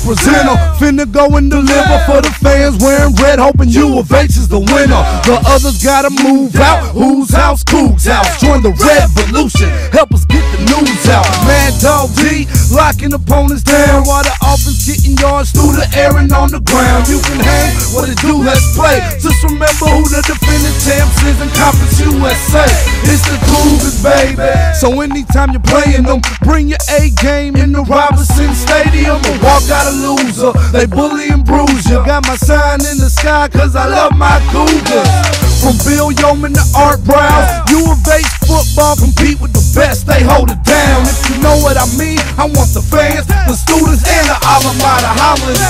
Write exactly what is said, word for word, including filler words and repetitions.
representer, finna go and deliver for the fans wearing red, hoping U of H is the winner. The others gotta move out. Whose house? Coogs house. Join the REDvolution, help us get the news out. Mad Dog D, locking opponents down while the offense getting yards through the air and on the ground. You can hang, what it do, let's play. Just remember who the defending champs is in Conference U S A. It's the Cougars, baby. So anytime you're playing them, bring your A game in the Robertson Stadium or walk out a loser. They bully and bruise you. Got my sign in the sky cause I love my Cougars. From Bill Yeoman to Art Briles, U of H football compete with the best, they hold it down. If you know what I mean, I want the fans, the students, and the alma mater hollering